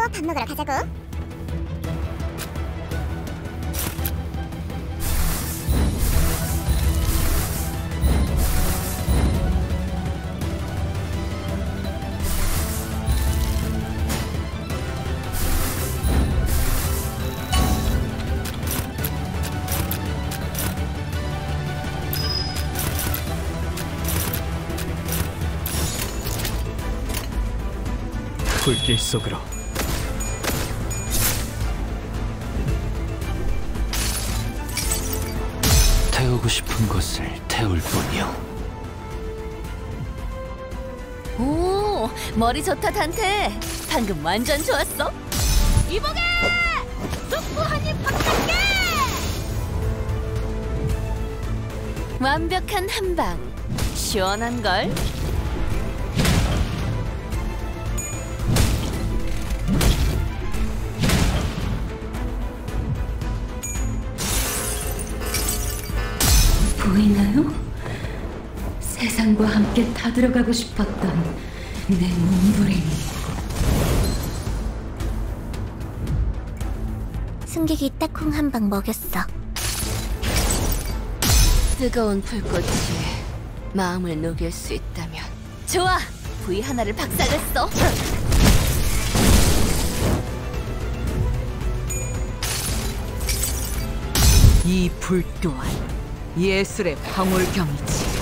밥 먹으러 가자고. 불길 속으로. 태우고 싶은 것을 태울 뿐이요. 오, 머리 좋다 단테. 방금 완전 좋았어. 이보게! 속보 한입 박살게! 완벽한 한방. 시원한걸? 보이나요? 세상과 함께 타들어가고 싶었던 내 몸부림이. 승객이 딱콩 한 방 먹였어. 뜨거운 불꽃이 마음을 녹일 수 있다면 좋아! 부위 하나를 박살냈어. 이 불 또한 예술의 황홀경이지.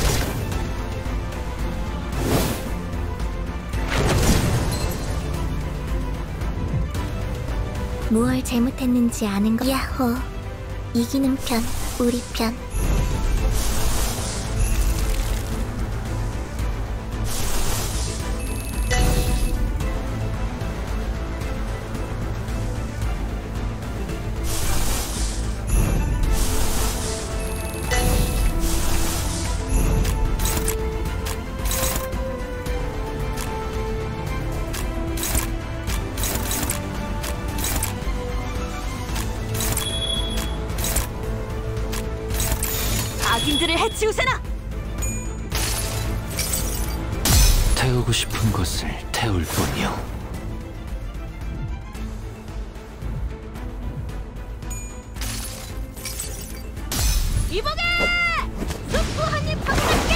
무얼 잘못했는지 아는 거. 야호. 이기는 편, 우리 편. 악인들을 해치우세나! 태우고 싶은 것을 태울 뿐이요. 이보게! 속보 한입 박살게!